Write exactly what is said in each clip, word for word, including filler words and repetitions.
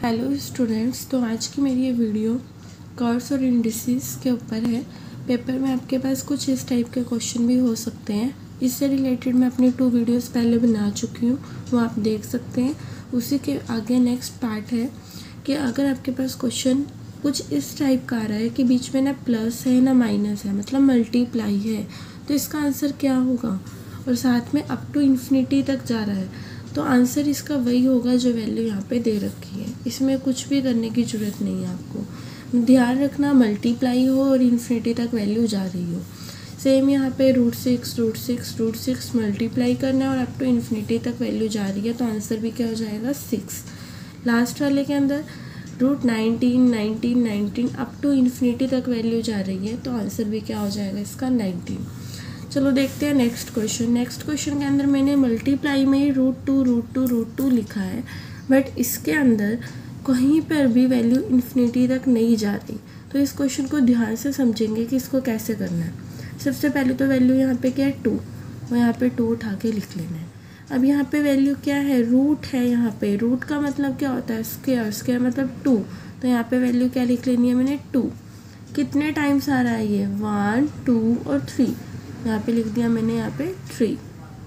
Hello students, तो आज की मेरी ये वीडियो कर्व्स और इंडिसेस के ऊपर है। पेपर में आपके पास कुछ इस टाइप के क्वेश्चन भी हो सकते हैं। इससे रिलेटेड मैं अपनी टू वीडियोस पहले बना चुकी हूँ, वो आप देख सकते हैं। उसी के आगे नेक्स्ट पार्ट है कि अगर आपके पास क्वेश्चन कुछ इस टाइप का आ रहा है कि बीच में ना प्लस है ना माइनस है, मतलब मल्टीप्लाई है, तो इसका आंसर क्या होगा, और साथ में अप टू इन्फिनिटी तक जा रहा है, तो आंसर इसका वही होगा जो वैल्यू यहाँ पे दे रखी है। इसमें कुछ भी करने की ज़रूरत नहीं है आपको। ध्यान रखना मल्टीप्लाई हो और इन्फिनिटी तक वैल्यू जा रही हो। सेम यहाँ पे root six root six root six multiply करना है और अप टू इन्फिनिटी तक वैल्यू जा रही है, तो आंसर भी क्या हो जाएगा, सिक्स। लास्ट वाले के अंदर root nineteen nineteen nineteen up to infinity तक वैल्यू जा रही है, तो आंसर भी क्या हो जाएगा इसका, नाइनटीन। चलो देखते हैं नेक्स्ट क्वेश्चन। नेक्स्ट क्वेश्चन के अंदर मैंने मल्टीप्लाई में ही root two root two root two लिखा है, बट इसके अंदर कहीं पर भी वैल्यू इन्फिनिटी तक नहीं जा रही। तो इस क्वेश्चन को ध्यान से समझेंगे कि इसको कैसे करना है। सबसे पहले तो वैल्यू यहाँ पे क्या है, टू, और यहाँ पे टू उठा के लिख लेना है। अब यहाँ पे वैल्यू क्या है, रूट है। यहाँ पे रूट का मतलब क्या होता है, स्क्वायर, स्क्वायर मतलब टू, तो यहाँ पे वैल्यू क्या लिख लेनी है मैंने, टू। कितने टाइम्स आ रहा है ये, वन टू और थ्री, यहाँ पे लिख दिया मैंने यहाँ पे थ्री।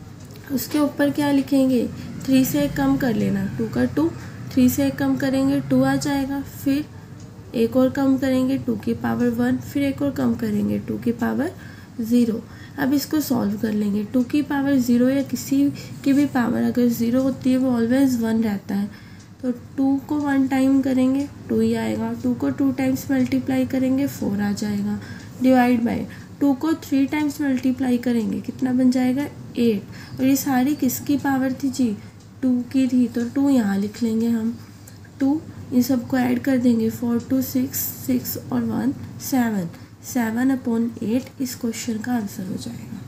उसके ऊपर क्या लिखेंगे, थ्री से एक कम कर लेना, टू का टू, थ्री से एक कम करेंगे टू आ जाएगा, फिर एक और कम करेंगे टू की पावर वन, फिर एक और कम करेंगे टू की पावर ज़ीरो। अब इसको सॉल्व कर लेंगे। टू की पावर ज़ीरो या किसी की भी पावर अगर ज़ीरो होती है वो ऑलवेज वन रहता है, तो टू को वन टाइम करेंगे टू ही आएगा, टू को टू टाइम्स मल्टीप्लाई करेंगे फोर आ जाएगा, डिवाइड बाय टू को थ्री टाइम्स मल्टीप्लाई करेंगे कितना बन जाएगा, एट। और ये सारी किसकी पावर थी जी, टू की थी, तो टू यहाँ लिख लेंगे हम। टू इन सबको ऐड कर देंगे, फोर टू सिक्स, सिक्स और one seven, seven upon eight इस क्वेश्चन का आंसर हो जाएगा।